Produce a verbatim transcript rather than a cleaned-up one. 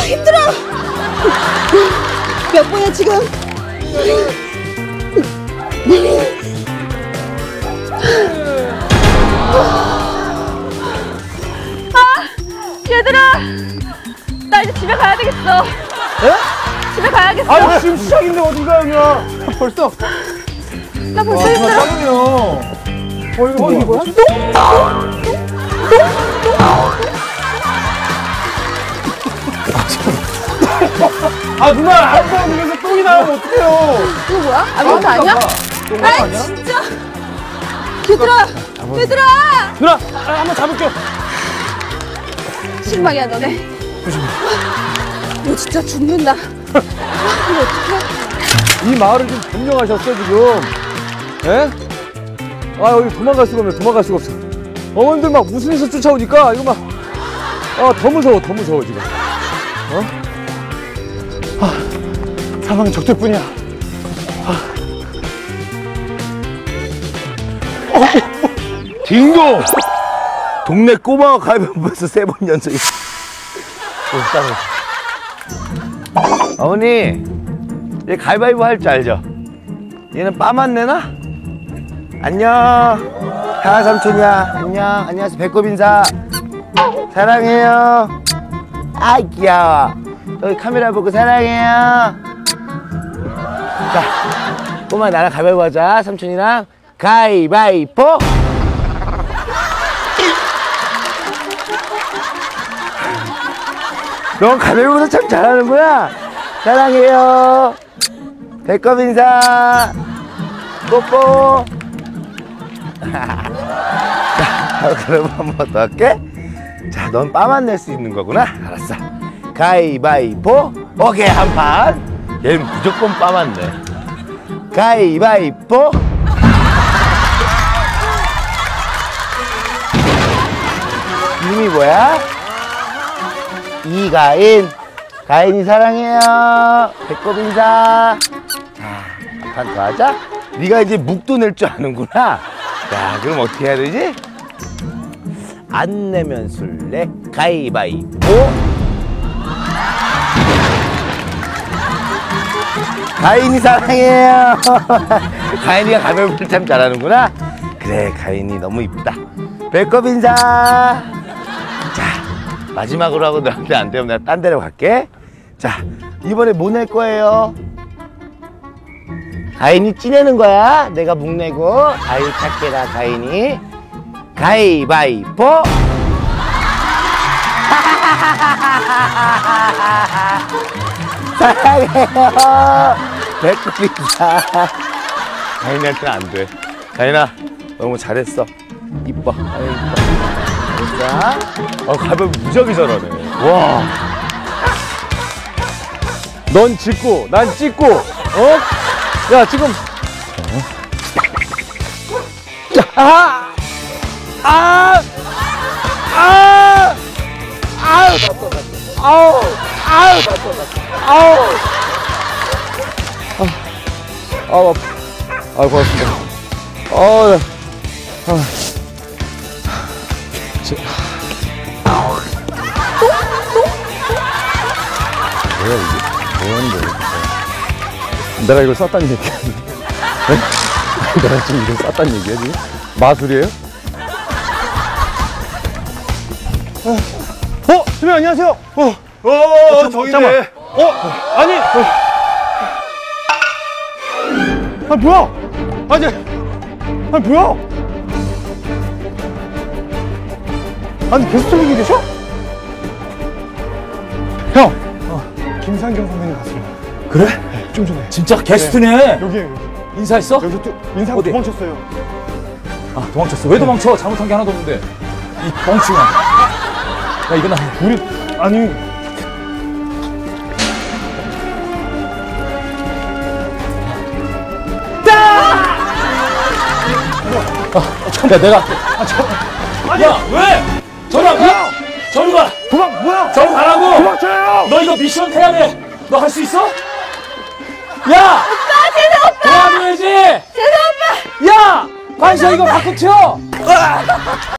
힘들어. 몇 번이야 지금? 아, 얘들아, 나 이제 집에 가야 되겠어. 예? 집에 가야겠어. 아, 지금 시작인데 어디 가냐? 벌써? 나 벌써 아, 힘들어. 짜증이야. 어, 이거 뭐야? 뭐야? 똥? 아, 누나, 아빠 눈에서 똥이 나오면 어떡해요? 이거 뭐야? 아, 이거 아니야? 아, 아니야? 진짜. 얘들아, 얘들아. 누나, 아, 한번 잡을게요. 실망이야, 너네. 조심해. 너 진짜 죽는다. 이거 어떡해? 이 마을을 좀 점령하셨어 지금. 예? 아 여기 도망갈 수가 없네. 도망갈 수가 없어. 어머님들 막 웃으면서 쫓아오니까 이거 막 아 더 무서워 더 무서워 지금. 어? 아, 상황은 적절뿐이야. 아. 어, 어, 딩동! 동네 꼬마가 가위바위보에서 세 번 연속. 어머니, 얘 가위바위보 할 줄 알죠? 얘는 빠만 내나? 안녕. 하나 삼촌이야. 안녕. 안녕하세요. 배꼽 인사. 사랑해요. 아, 귀여워. 여기 카메라 보고 사랑해요. 자, 꼬마 나랑 가위바위보 하자. 삼촌이랑 가위바위보. 넌 가위바위보도 참 잘하는구나. 사랑해요. 배꼽 인사. 뽀뽀. 자, 그럼 한 번 더 할게. 자, 넌 빠만 낼 수 있는 거구나. 알았어. 가위바위보. 오케이, 한 판. 얘는 무조건 빠만 내. 가위바위보. 이름이 뭐야? 이가인. 가인이 사랑해요. 배꼽 인사. 자, 한 판 더 하자. 네가 이제 묵도 낼 줄 아는구나. 자, 그럼 어떻게 해야 되지? 안 내면 술래. 가위바위보. 가인이 사랑해요. 가인이가 가위바위보를 참 잘하는구나. 그래, 가인이 너무 이쁘다. 배꼽 인사. 자, 마지막으로 하고 너한테 안 되면 내가 딴 데로 갈게. 자, 이번에 뭐 낼 거예요? 가인이 찌내는 거야. 내가 묵 내고. 아이 착해라 가인이. 가위바위보. 사랑해요. 배꼽 인사. 가인이한테는 안 돼. 가인아, 너무 잘했어. 이뻐. 아유, 이뻐. 자, 어, 가위바위보 무지하게 잘하네. 와. 넌 짚고 난 찍고. 어? 야 지금. 어? 아! 아! 아! 아우! 아우! 아우! 아우! 아, 아우, 아, 고맙습니다. 아, 아, 제, 뭐야 이게? 뭐 하는 거야? 내가 이걸 쌌다는 얘기야? 네? 내가 지금 이걸 쌌다는 얘기야 지금? 마술이에요? 어, 어, 선생님 안녕하세요. 어, 어, 어 저기네. 어, 아니. 어. 아, 뭐야? 아니, 아니, 뭐야? 아니, 게스트 분이 계셔? 형, 어, 김상경 선생님 갔습니다. 그래? 네, 좀 전에. 진짜 게스트네. 네, 여기, 여기. 인사했어? 여기서 또 인사하고 어디? 도망쳤어요. 아, 도망쳤어. 왜 도망쳐? 잘못한 게 하나도 없는데. 이 멍충아. 야, 이거 나. 우리, 아니. 아, 야, 내가. 아, 저. 야, 왜? 저리 안 가? 저리 가. 도망, 뭐야? 저리 가라고. 도망쳐요! 너 이거 미션 해야 돼. 너 할 수 있어? 야! 오빠, 재수 오빠! 도와줘야지! 재수 오빠! 야! 관시야, 이거 바꿔 튀어!